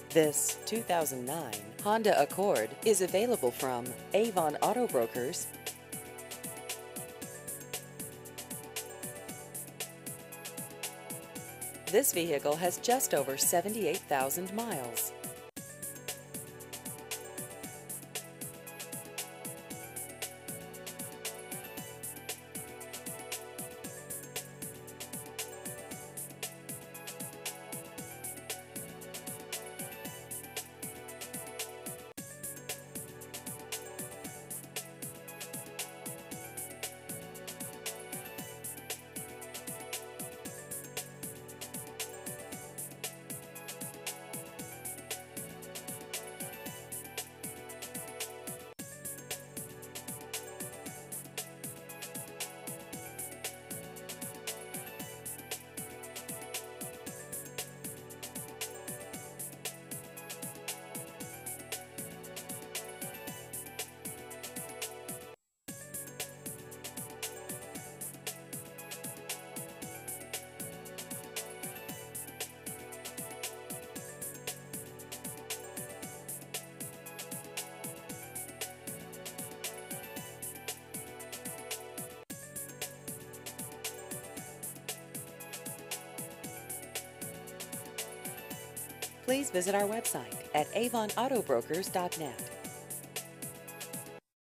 This 2009 Honda Accord is available from Avon Auto Brokers. This vehicle has just over 78,000 miles. Please visit our website at avonautobrokers.net.